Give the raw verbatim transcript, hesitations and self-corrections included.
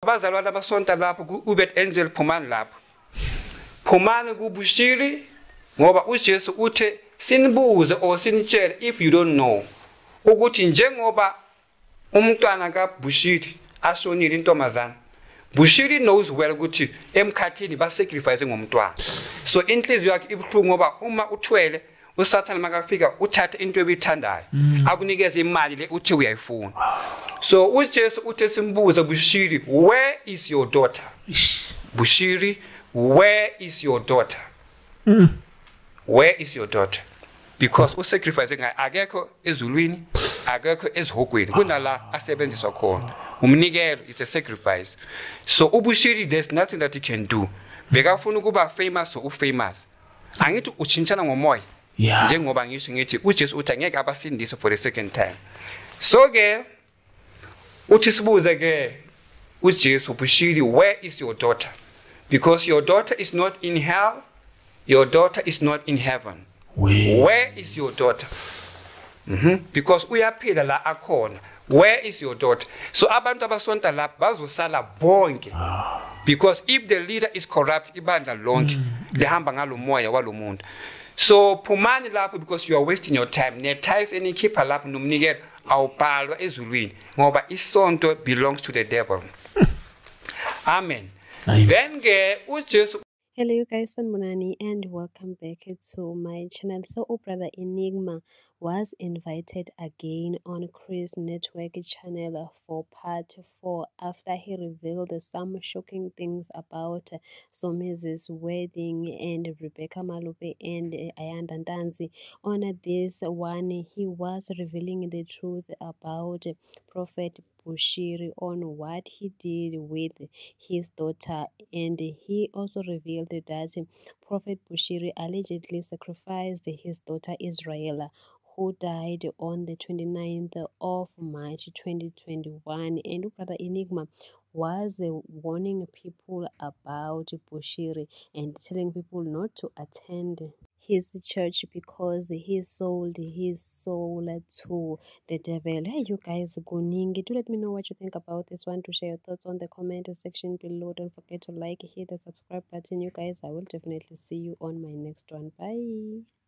abazalwane abasonta lapho ku-Ubet Angel phumani lapho phumani ku-Bushiri ngoba uJesu uthe sinibuze or sinitshele if you don't know ukuthi njengoba umntwana kaBushiri ashonile intombazana Bushiri knows well ukuthi emkhathini ba sacrifice ngomntwana so inhliziyo yakhe ibuhlungu ngoba uma uthwele uSathane makafika uthatha into ebithandayo akunikeza imali le uthi uyayifuna so uJesu uthe simbuze Bushiri where is your daughter Bushiri where is your daughter mm. Where is your daughter because u sacrifice ngayo akekho ezulwini akekho ezihogweni kunala asebenziswa khona umnikelo it's a sacrifice so uBushiri there's nothing that he can do bekafuna ukuba famous or ufamous angithi uchintshana ngomoya njengoba ngisho ngithi uJesu uthi angeke abasindise for the second time so ke uthi sibuze ke uJesu Bushiri where is your daughter because your daughter is not in hell your daughter is not in heaven where, where is your daughter mhm because uyaphila la akhona where is your daughter so abantu abasonta lapha bazosala bonke because if the leader is corrupt ibandla lonke lihamba ngalomoya walomuntu so phumani lapho because you are wasting your time ne tithes enikhipha lapho nomnikelo awubhalwa ezulwini ngoba isonto belongs to the devil amen then ke uJesu. Hello you guys, Sanbonani and welcome back to my channel. So oh, brother Enigma was invited again on Chris Network channel for part four after he revealed some shocking things about Somizi's wedding and Rebecca Malube and Ayanda Ntanzi. On this one, he was revealing the truth about Prophet Bushiri on what he did with his daughter, and he also revealed that Prophet Bushiri allegedly sacrificed his daughter Israel, who died on the twenty-ninth of March twenty twenty-one. And brother Enigma was uh, warning people about Bushiri and telling people not to attend his church because he sold his soul to the devil. Hey, you guys, Guningi, do let me know what you think about this one. To share your thoughts on the comment section below. Don't forget to like, hit the subscribe button. You guys, I will definitely see you on my next one. Bye.